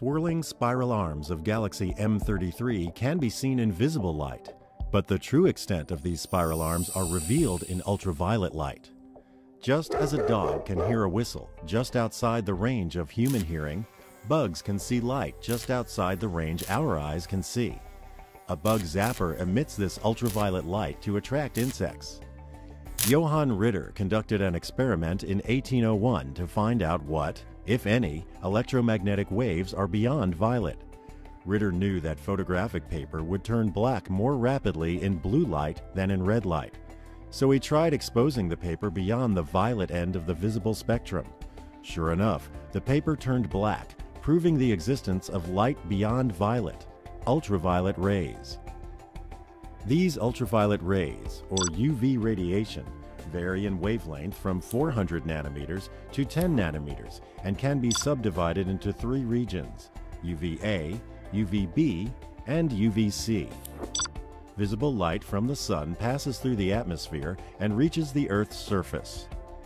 swirling spiral arms of galaxy M33 can be seen in visible light, but the true extent of these spiral arms are revealed in ultraviolet light. Just as a dog can hear a whistle just outside the range of human hearing, bugs can see light just outside the range our eyes can see. A bug zapper emits this ultraviolet light to attract insects. Johann Ritter conducted an experiment in 1801 to find out what, if any, electromagnetic waves are beyond violet. Ritter knew that photographic paper would turn black more rapidly in blue light than in red light, so he tried exposing the paper beyond the violet end of the visible spectrum. Sure enough, the paper turned black, proving the existence of light beyond violet, ultraviolet rays. These ultraviolet rays, or UV radiation, vary in wavelength from 400 nanometers to 10 nanometers and can be subdivided into three regions: UVA, UVB, and UVC. Visible light from the sun passes through the atmosphere and reaches the Earth's surface.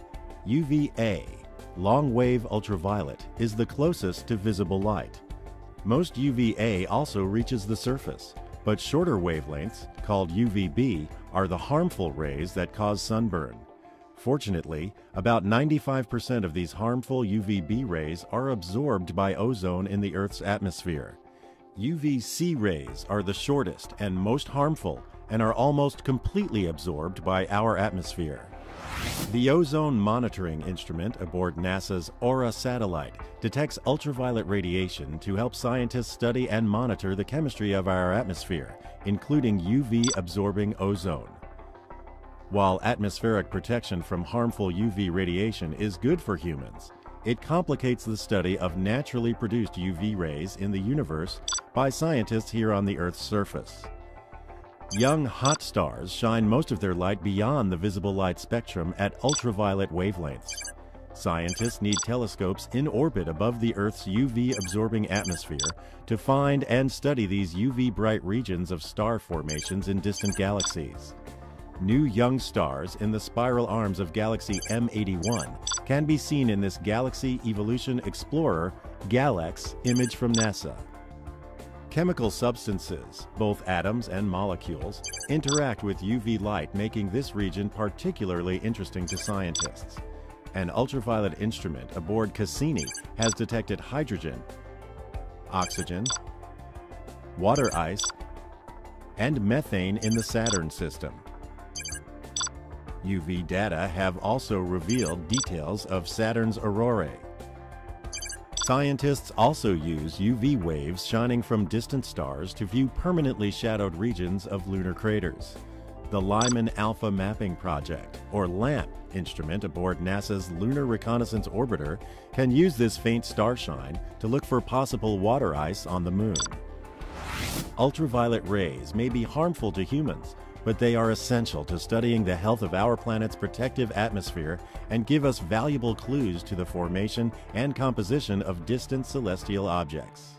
UVA, long-wave ultraviolet, is the closest to visible light. Most UVA also reaches the surface, but shorter wavelengths, called UVB, are the harmful rays that cause sunburn. Fortunately, about 95% of these harmful UVB rays are absorbed by ozone in the Earth's atmosphere. UVC rays are the shortest and most harmful and are almost completely absorbed by our atmosphere. The ozone monitoring instrument aboard NASA's Aura satellite detects ultraviolet radiation to help scientists study and monitor the chemistry of our atmosphere, including UV-absorbing ozone. While atmospheric protection from harmful UV radiation is good for humans, it complicates the study of naturally produced UV rays in the universe by scientists here on the Earth's surface. Young hot stars shine most of their light beyond the visible light spectrum at ultraviolet wavelengths. Scientists need telescopes in orbit above the Earth's UV-absorbing atmosphere to find and study these UV-bright regions of star formations in distant galaxies. New young stars in the spiral arms of galaxy M81 can be seen in this Galaxy Evolution Explorer GALEX image from NASA. Chemical substances, both atoms and molecules, interact with UV light, making this region particularly interesting to scientists. An ultraviolet instrument aboard Cassini has detected hydrogen, oxygen, water ice, and methane in the Saturn system. UV data have also revealed details of Saturn's aurorae. Scientists also use UV waves shining from distant stars to view permanently shadowed regions of lunar craters. The Lyman Alpha Mapping Project, or LAMP, instrument aboard NASA's Lunar Reconnaissance Orbiter can use this faint starshine to look for possible water ice on the Moon. Ultraviolet rays may be harmful to humans, but they are essential to studying the health of our planet's protective atmosphere and give us valuable clues to the formation and composition of distant celestial objects.